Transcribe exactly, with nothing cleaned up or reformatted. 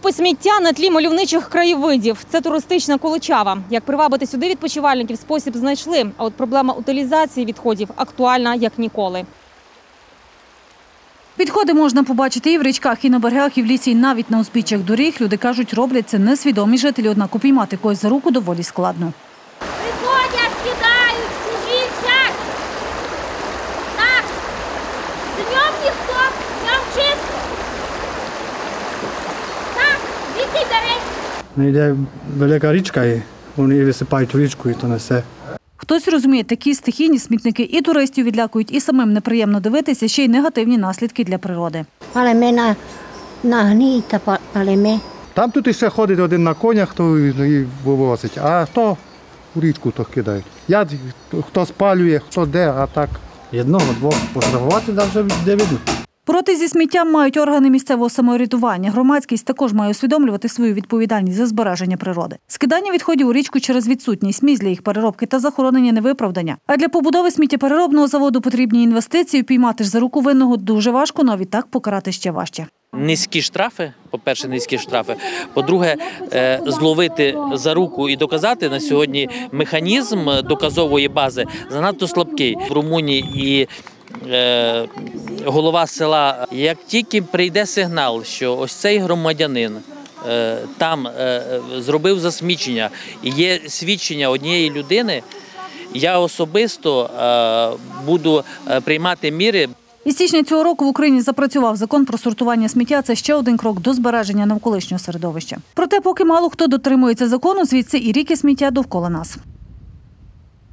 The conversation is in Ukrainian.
Купи сміття на тлі мальовничих краєвидів. Це туристична Колочава. Як привабити сюди відпочивальників, спосіб знайшли. А от проблема утилізації відходів актуальна як ніколи. Відходи можна побачити і в річках, і на берегах, і в лісі, і навіть на узбіччях доріг. Люди кажуть, роблять це несвідомі жителі, однак упіймати когось за руку доволі складно. Приходять, кидають, чужі сядь. Так, днем ніхто, днем чисто. Так, звідти бери. Йде велика річка і вони висипають в річку і то несе. Хтось розуміє, такі стихійні смітники і туристів відлякують, і самим неприємно дивитися, ще й негативні наслідки для природи. Палеме на, на гніта, палеме. Там тут ще ходить один на конях, то і вивозить, а хто у річку то кидають. Я, хто спалює, хто де, а так одного-двох поздравувати навіть де видно. Проти зі сміттям мають органи місцевого самоврядування. Громадськість також має усвідомлювати свою відповідальність за збереження природи. Скидання відходів у річку через відсутність місць для їх переробки та захоронення не виправдання. А для побудови сміттєпереробного заводу потрібні інвестиції. Піймати ж за руку винного дуже важко, але відтак покарати ще важче. Низькі штрафи, по-перше, низькі штрафи. По-друге, зловити за руку і доказати на сьогодні механізм доказової бази занадто слабкий. В Румунії і голова села, як тільки прийде сигнал, що ось цей громадянин там зробив засмічення і є свідчення однієї людини, я особисто буду приймати міри. Із січня цього року в Україні запрацював закон про сортування сміття. Це ще один крок до збереження навколишнього середовища. Проте поки мало хто дотримується закону, звідси і ріки сміття довкола нас.